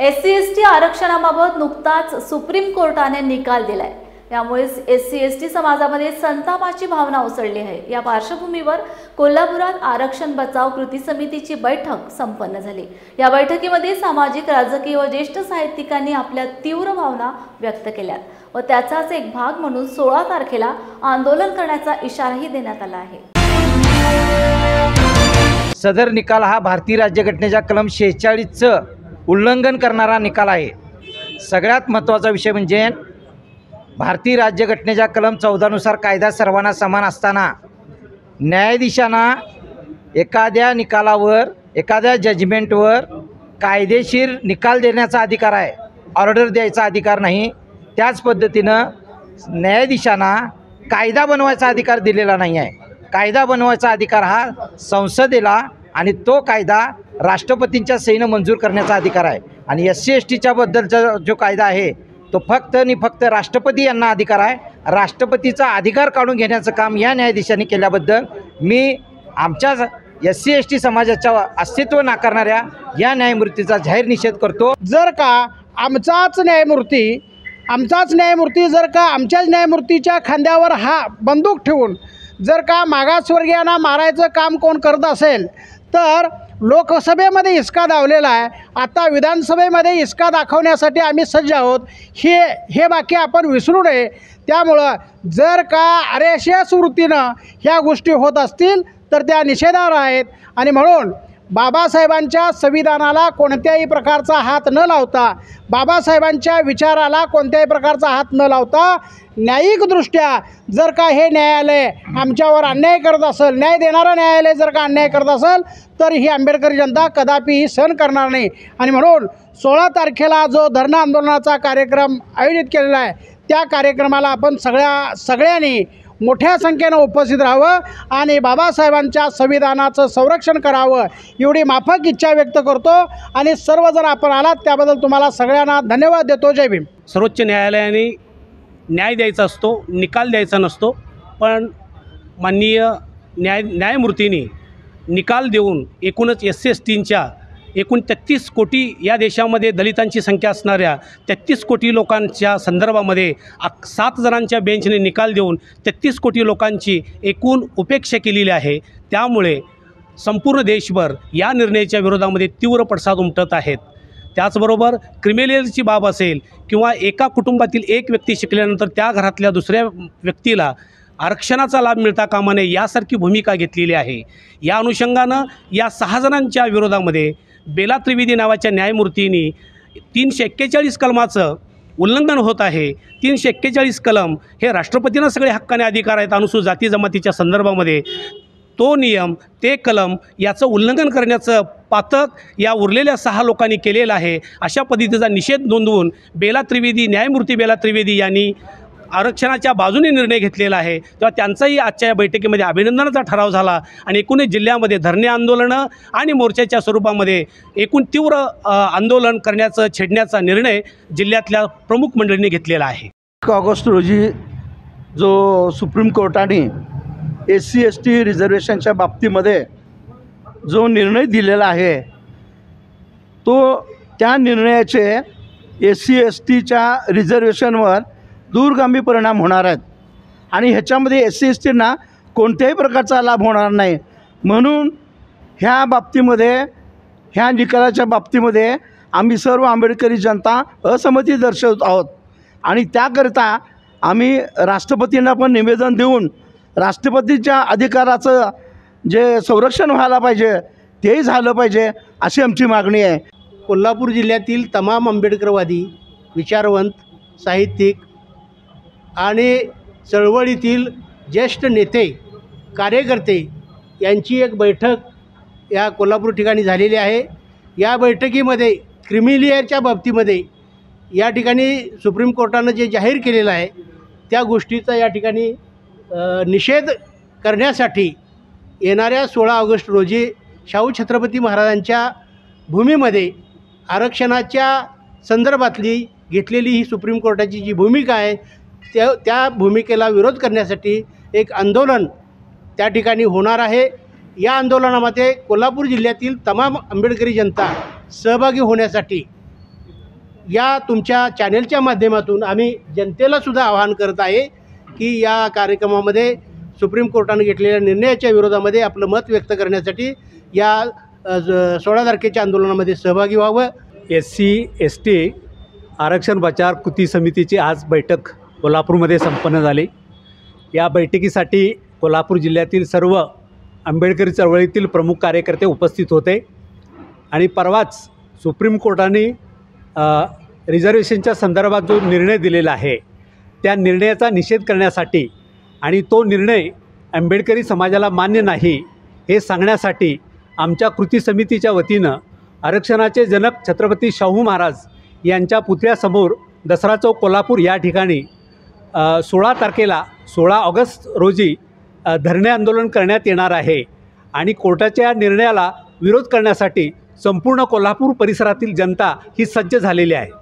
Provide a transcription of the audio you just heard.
SC/ST आरक्षणाबाबत नुकताच supreme कोर्टाने निकाल दिलाय। त्यामुळे SC/ST समाजामध्ये संतापाची भावना उसळली आहे। या पार्श्वभूमीवर कोल्हापुरात आरक्षण बचाव कृती समितीची बैठक संपन्न झाली। या बैठकीमध्ये सामाजिक, राजकीय व ज्येष्ठ साहित्यिकांनी आपल्या तीव्र भावना व्यक्त केल्या व त्याचाच एक भाग म्हणून 16 तारखेला आंदोलन करण्याचा इशाराही देण्यात आला आहे। सदर निकाल हा भारतीय राज्यघटनेच्या कलम 46चं उल्लंघन करणारा निकाल आहे। सगळ्यात महत्त्वाचा विषय म्हणजे भारतीय राज्यघटनेच्या कलम 14 नुसार कायदा सर्वांना समान असताना न्यायाधीशांना एखाद्या निकालावर, एखाद्या जजमेंटवर कायदेशीर निकाल देण्याचा अधिकार आहे, ऑर्डर द्यायचा अधिकार नाही। त्याच पद्धतीनं न्यायाधीशांना कायदा बनवायचा अधिकार दिलेला नाही आहे। कायदा बनवायचा अधिकार हा संसदेला आणि तो कायदा राष्ट्रपतींच्या सहीनं मंजूर करण्याचा अधिकार आहे। आणि SC/STच्या बद्दलचा जो कायदा आहे तो फक्त आणि फक्त राष्ट्रपती यांना अधिकार आहे। राष्ट्रपतीचा अधिकार काढून घेण्याचं काम या न्यायाधीशांनी केल्याबद्दल मी आमच्या SC/ST समाजाच्या अस्तित्व नाकारणाऱ्या या न्यायमूर्तीचा जाहीर निषेध करतो। जर का आमचाच न्यायमूर्ती जर का आमच्याच न्यायमूर्तीच्या खांद्यावर हा बंदूक ठेवून जर का मागासवर्गीयांना मारायचं काम कोण करत असेल तर लोकसभेमध्ये हिसका दावलेला आहे। आता विधानसभेमध्ये हिसका दाखवण्यासाठी आम्ही सज्ज आहोत, हे बाकी आपण विसरू नये। त्यामुळं जर का अरेशियस वृत्तीनं ह्या गोष्टी होत असतील तर त्या निषेधार्ह आहेत। आणि म्हणून बाबासाहेबांच्या संविधानाला कोणत्याही प्रकारचा हात न लावता, बाबासाहेबांच्या विचाराला कोणत्याही प्रकारचा हात न लावता न्यायिकदृष्ट्या जर का हे न्यायालय आमच्यावर अन्याय करत असेल, न्याय देणारं न्यायालय जर का अन्याय करत असेल तर ही आंबेडकरी जनता कदापिही सहन करणार नाही। आणि म्हणून 16 तारखेला जो धरणं आंदोलनाचा कार्यक्रम आयोजित केलेला आहे त्या कार्यक्रमाला आपण सगळ्यांनी मोठ्या संख्येनं उपस्थित राहावं आणि बाबासाहेबांच्या संविधानाचं संरक्षण करावं एवढी माफक इच्छा व्यक्त करतो। आणि सर्वजण आपण आलात त्याबद्दल तुम्हाला सगळ्यांना धन्यवाद देतो। जय भीम। सर्वोच्च न्यायालयाने न्याय द्यायचा असतो, निकाल द्यायचा नसतो, पण माननीय न्यायमूर्तींनी निकाल देऊन एकूणच SC/STच्या एकूण 33 कोटी या देशामध्ये दलितांची संख्या असणाऱ्या 33 कोटी लोकांच्या संदर्भामध्ये 7 जणांच्या बेंचने निकाल देऊन 33 कोटी लोकांची एकूण उपेक्षा केलेली आहे। त्यामुळे संपूर्ण देशभर या निर्णयाच्या विरोधामध्ये तीव्र पडसाद उमटत आहेत। त्याचबरोबर क्रिमिनलची बाब असेल किंवा एका कुटुंबातील एक व्यक्ती शिकल्यानंतर त्या घरातल्या दुसऱ्या व्यक्तीला आरक्षणाचा लाभ मिळता कामा नये यासारखी भूमिका घेतलेली आहे। या अनुषंगानं या 6 जणांच्या विरोधामध्ये बेला त्रिवेदी नावाच्या न्यायमूर्तींनी 341 कलमाचं उल्लंघन होत आहे। 341 कलम हे राष्ट्रपतींना सगळे हक्काने अधिकार आहेत अनुसूचित जाती जमातीच्या संदर्भामध्ये। तो नियम, ते कलम याचं उल्लंघन करण्याचं पातक या उरलेल्या 6 लोकांनी केलेलं आहे। अशा पद्धतीचा निषेध नोंदवून न्यायमूर्ती बेला त्रिवेदी यांनी आरक्षणाच्या बाजूने निर्णय घेतलेला आहे। तेव्हा त्यांचाही आजच्या या बैठकीमध्ये अभिनंदनाचा ठराव झाला आणि एकूणच जिल्ह्यामध्ये धरणे आंदोलनं आणि मोर्चाच्या स्वरूपामध्ये एकूण तीव्र आंदोलन करण्याचं, छेडण्याचा निर्णय जिल्ह्यातल्या प्रमुख मंडळींनी घेतलेला आहे। 1 ऑगस्ट रोजी जो सुप्रीम कोर्टाने SC/ST रिझर्वेशनच्या बाबतीमध्ये जो निर्णय दिलेला आहे तो त्या निर्णयाचे SC/STच्या रिझर्वेशनवर दूरगामी परिणाम होणार आहेत आणि ह्याच्यामध्ये SC/STंना कोणत्याही प्रकारचा लाभ होणार नाही। म्हणून ह्या बाबतीमध्ये, ह्या निकालाच्या बाबतीमध्ये आम्ही सर्व आंबेडकरी जनता असहमती दर्शवत आहोत आणि त्याकरिता आम्ही राष्ट्रपतींना पण निवेदन देऊन राष्ट्रपतीच्या अधिकाराचं जे संरक्षण व्हायला पाहिजे तेही झालं पाहिजे अशी आमची मागणी आहे। कोल्हापूर जिल्ह्यातील तमाम आंबेडकरवादी, विचारवंत, साहित्यिक आणि चळवळीतील ज्येष्ठ नेते, कार्यकर्ते यांची एक बैठक या कोल्हापूर ठिकाणी झालेली आहे। या बैठकीमध्ये क्रिमिलियरच्या बाबतीमध्ये या ठिकाणी सुप्रीम कोर्टानं जे जाहीर केलेलं आहे त्या गोष्टीचा या ठिकाणी निषेध करण्यासाठी येणाऱ्या 16 ऑगस्ट रोजी शाहू छत्रपती महाराजांच्या भूमीमध्ये आरक्षणाच्या संदर्भातली घेतलेली ही सुप्रीम कोर्टाची जी भूमिका आहे त्या भूमिकेला विरोध करण्यासाठी एक आंदोलन त्या ठिकाणी होणार आहे। या आंदोलनामध्ये कोल्हापूर जिल्ह्यातील तमाम आंबेडकरी जनता सहभागी होण्यासाठी या तुमच्या चॅनेलच्या माध्यमातून आम्ही जनतेलासुद्धा आवाहन करत आहे की या कार्यक्रमामध्ये सुप्रीम कोर्टाने घेतलेल्या निर्णयाच्या विरोधामध्ये आपलं मत व्यक्त करण्यासाठी या 16 तारखेच्या आंदोलनामध्ये सहभागी व्हावं. SC/ST आरक्षण बचाव कृती समितीची आज बैठक कोल्हापूरमध्ये संपन्न झाली. या बैठकीसाठी कोल्हापूर जिल्ह्यातील सर्व आंबेडकरी चळवळीतील प्रमुख कार्यकर्ते उपस्थित होते आणि परवाच सुप्रीम कोर्टाने रिझर्वेशनच्या संदर्भात जो निर्णय दिलेला आहे त्या निर्णयाचा निषेध करण्यासाठी आणि तो निर्णय आंबेडकरी समाजाला मान्य नाही हे सांगण्यासाठी आमच्या कृती समितीच्या वतीनं आरक्षणाचे जनक छत्रपती शाहू महाराज यांच्या पुतळ्यासमोर दसरा चौक कोल्हापूर या ठिकाणी 16 तारखेला 16 ऑगस्ट रोजी धरणे आंदोलन करण्यात येणार आहे आणि कोर्टाच्या निर्णयाला विरोध करण्यासाठी संपूर्ण कोल्हापूर परिसरातील जनता ही सज्ज झालेली आहे.